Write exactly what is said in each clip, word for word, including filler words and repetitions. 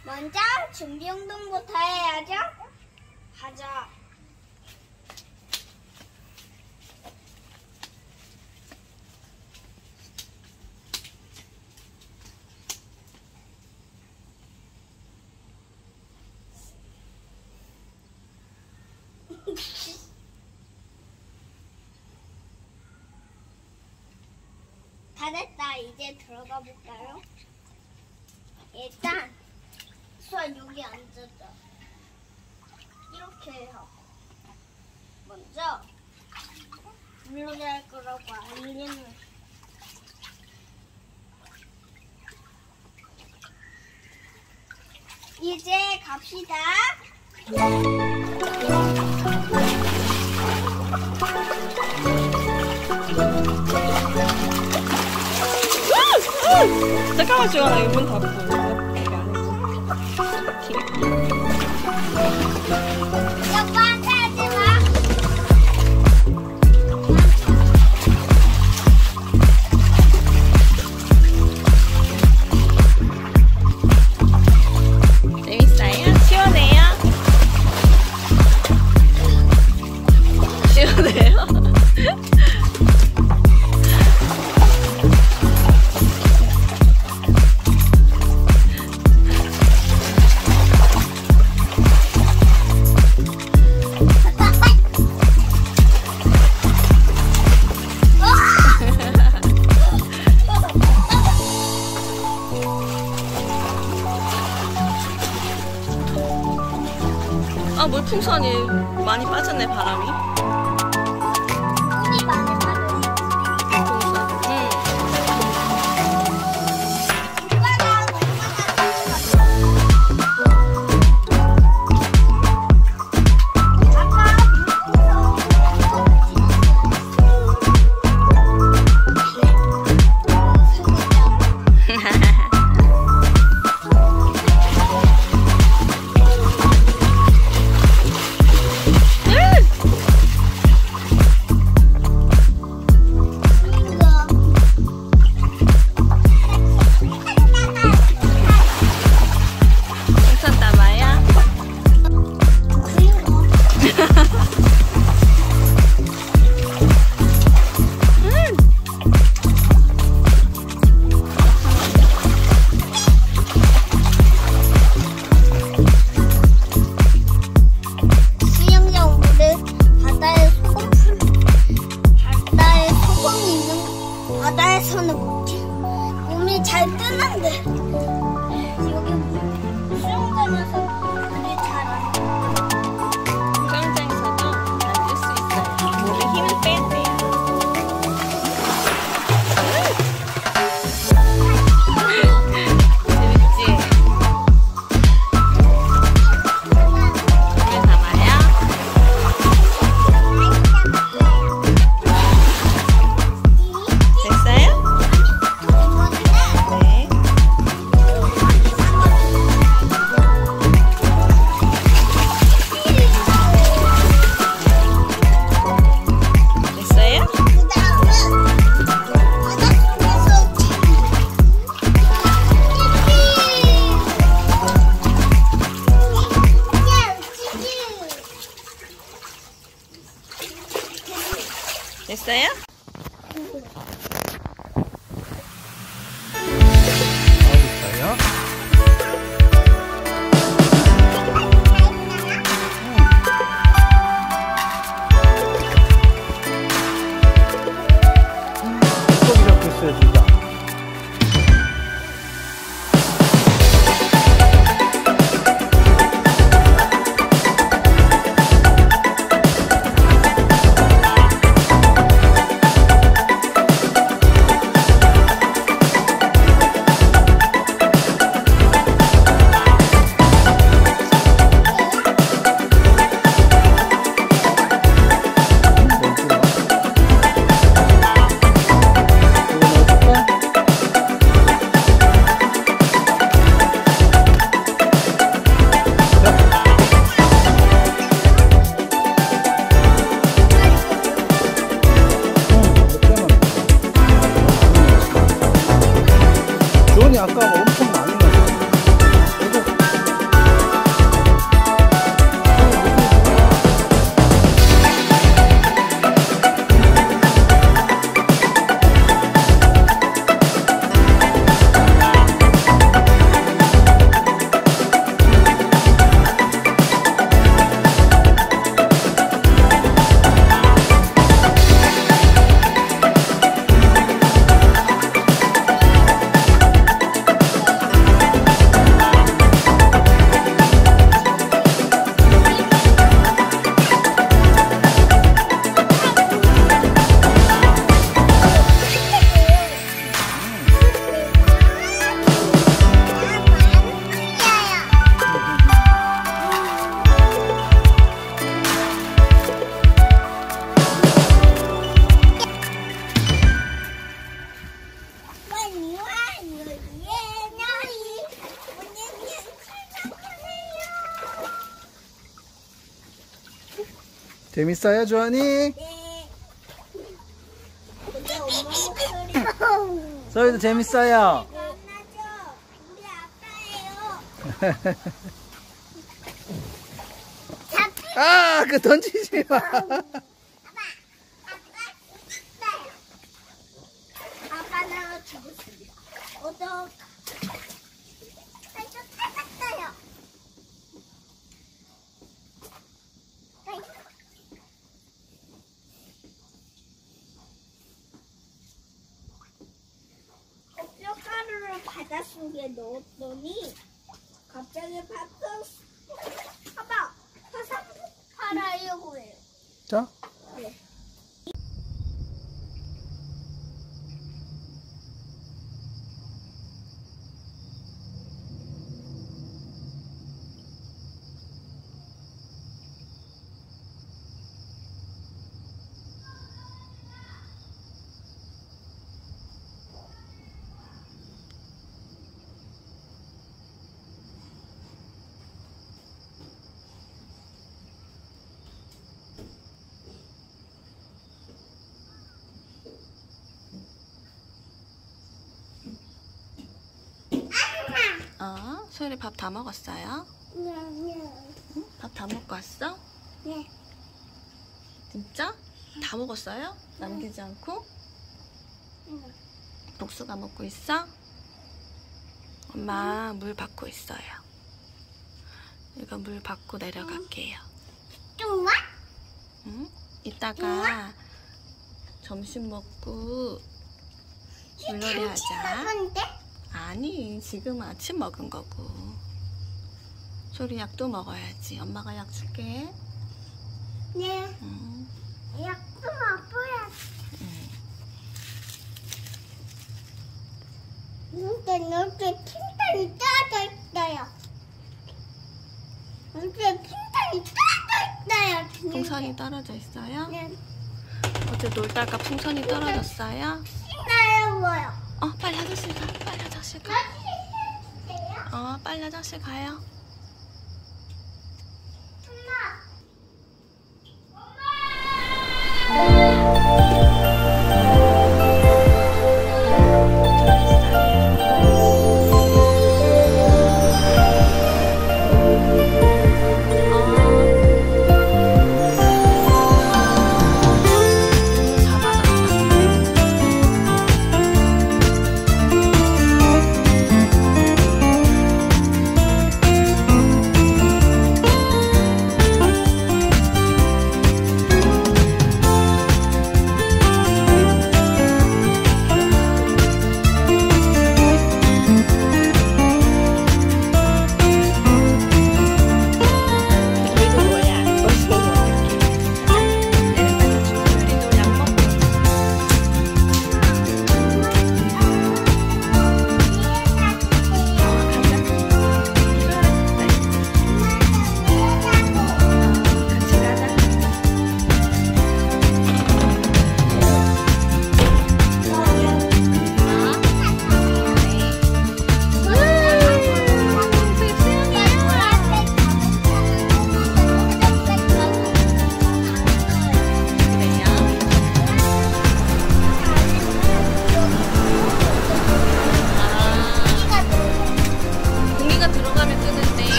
먼저 준비 운동부터 해야죠. 하자. 다 됐다. 이제 들어가 볼까요? 일단 수아 여기 앉았다. 이렇게 하고 먼저 블록이 할 거라고 알리는. 이제 갑시다. 잠깐만 지원아, 이 문 닫고. 어떻게 안 했지? 오빠한테 하지 마. 재밌어요? 시원해요? 시원해요? 아, 물풍선이 많이 빠졌네, 바람이. 운이 많이 빠졌어. 물풍선. 응. 오빠가 바다에서는 몸이 잘 뜨는데 여기 수영장에서 물이 잘 안 떠. 수영장에서도 안 뜰 수 있어요. 몸에 힘을 빼야 돼요. 재밌지? 물에 담아요? 됐어요? 네. 됐어요? 그 다음은 바닷속에서 됐어요? 있어요? 또 이렇게 써주자. 아까 엄청 많이 났어. 이거 재밌어요, 주환이? 네. 근데 엄마 목소리. 소희도 재밌어요. 만나죠. 우리 아빠예요. 잡히. 아, 그 던지지 마. 아빠, 아빠 죽었어요. 아빠는 죽었습니다. 어떡? 아저 찾았어요. 뼈가루를 바닷속에 넣었더니 갑자기 밥도 봐봐 화상 팔아요 해요. 자, 네. 어, 소율이 밥 다 먹었어요? 응? 밥 다 먹고 왔어? 네. 진짜? 다 먹었어요? 남기지 않고? 복수가 먹고 있어? 엄마 물 받고 있어요. 이거 물 받고 내려갈게요. 좀만? 응? 이따가 점심 먹고 물놀이 하자. 먹은데? 아니, 지금 아침 먹은 거고. 소리 약도 먹어야지. 엄마가 약 줄게. 네. 응. 약도 먹어야. 근데 이렇게 틴탄이 떨어져 있어요. 이렇게 틴탄이 떨어져 있어요. 풍선이 떨어져 있어요? 네. 어제 놀다가 풍선이 떨어졌어요? 신나요. 어, 빨리 화장실 가. 빨리 화장실 가. 해주세요. 어, 빨리 화장실 가요.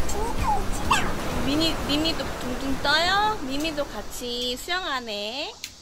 미미도 둥둥 떠요? 미미도 같이 수영하네.